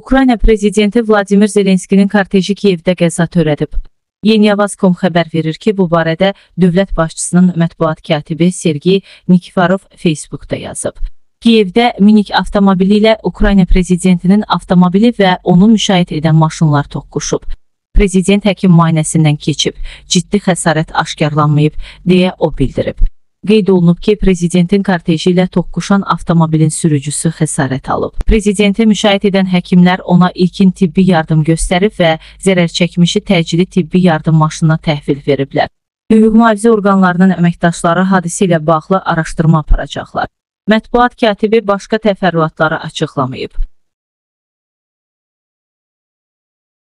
Ukrayna prezidenti Vladimir Zelenskinin korteji Kiyevdə qəza törədib. Yeniyavaz.com xəbər verir ki, bu barədə dövlət başçısının mətbuat katibi Sergey Nikiforov Facebookda yazıb. Kiyevdə minik avtomobili ilə Ukrayna prezidentinin avtomobili və onu müşayiət edən maşınlar toqquşub. Prezident həkim müayinəsindən keçib, ciddi xəsarət aşkarlanmayıb, deyə o bildirib. Qeyd olunub ki, prezidentin korteji ilə toqquşan avtomobilin sürücüsü xəsarət alıb. Prezidenti müşayiət edən həkimlər ona ilkin tibbi yardım göstərib və zərər çəkmişi təcili tibbi yardım maşınına təhvil veriblər. Hüquq mühafizə orqanlarının əməkdaşları hadisə ilə bağlı araşdırma aparacaqlar. Mətbuat katibi başqa təfərrüatları açıqlamayıb.